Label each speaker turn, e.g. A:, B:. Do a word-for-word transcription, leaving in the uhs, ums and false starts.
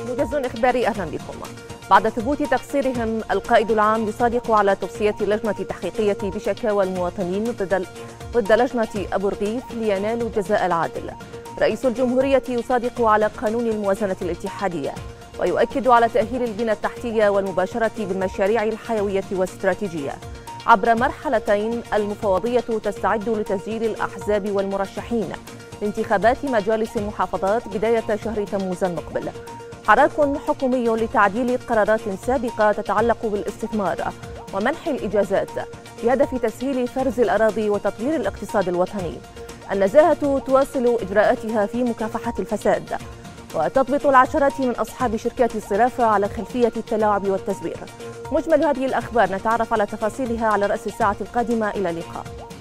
A: موجز إخباري، أهلا بكم. بعد ثبوت تقصيرهم، القائد العام يصادق على توصية اللجنة التحقيقية بشكاوى المواطنين ضد ضد لجنة أبو رغيف لينالوا الجزاء العادل. رئيس الجمهورية يصادق على قانون الموازنة الاتحادية، ويؤكد على تأهيل البنى التحتية والمباشرة بالمشاريع الحيوية والاستراتيجية. عبر مرحلتين، المفوضية تستعد لتسجيل الأحزاب والمرشحين لانتخابات مجالس المحافظات بداية شهر تموز المقبل. حراك حكومي لتعديل قرارات سابقة تتعلق بالاستثمار ومنح الإجازات بهدف تسهيل فرز الأراضي وتطوير الاقتصاد الوطني. النزاهة تواصل إجراءاتها في مكافحة الفساد، وتضبط العشرات من أصحاب شركات الصرافة على خلفية التلاعب والتزوير. مجمل هذه الأخبار نتعرف على تفاصيلها على رأس الساعة القادمة. إلى اللقاء.